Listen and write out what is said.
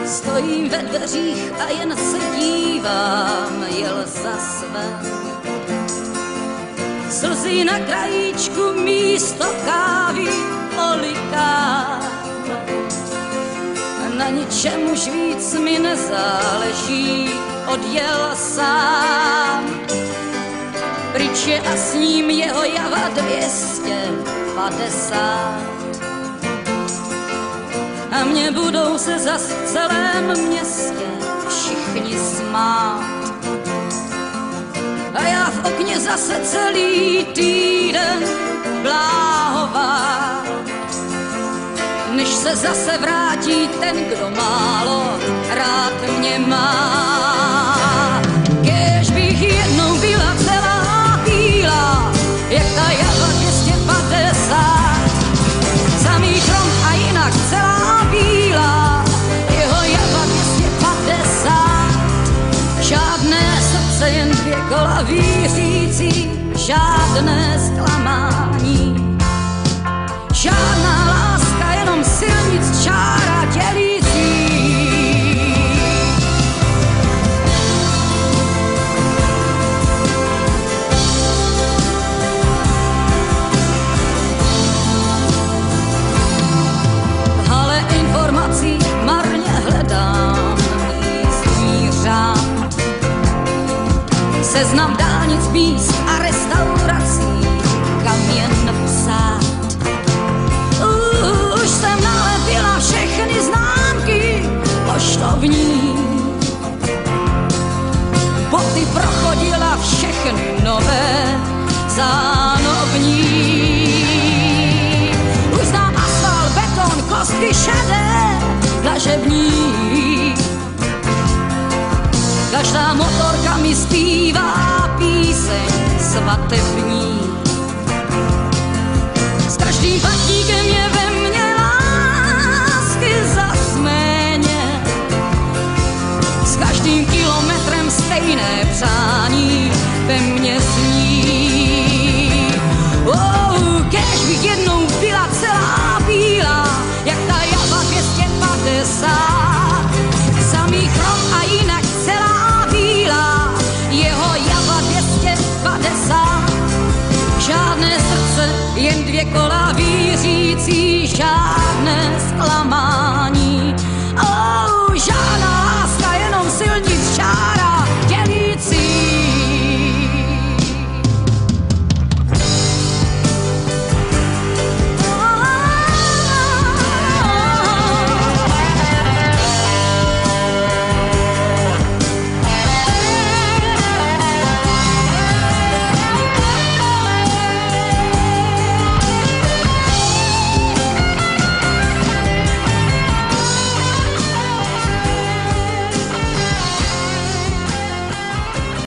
Stojím ve dveřích a jen se dívám, jel za své. Slzy na krajíčku místo kávy olikám. Na ničem už víc mi nezáleží, odjel sám. Pryč je a s ním jeho java 250. A mě budou se zas v celém městě všichni smát. A já v okně zase celý týden bláhová. Než se zase vrátí ten, kdo málo rád mě má. Kéž bych jednou byla celá bílá, jak ta java 250. Samý chrom a jinak celá bílá, jeho java 250. Žádné srdce, jen 2 kola vířící, žádné zklamání. Žádná láska, jenom silnic čára dělící. V hale informací marně hledám místní řád. Seznam dálnic, míst a restaurací, kam jen psát. Už jsem nalepila všechny známky poštovní. Boty prochodila všechny nové zánovní. Už znám asfalt, beton, kostky šedé, dlažební. Každá motorka mi zpívá píseň svatební. S každým patníkem je ve mně lásky zasméně. S každým kilometrem stejné přání ve mně zní. Kéž bych jednou byla celá bílá, jak ta java 250. Samý chrom a jinak celá bílá, jeho java 250. Žádné srdce, jen 2 kola vířící, žádné zklamání.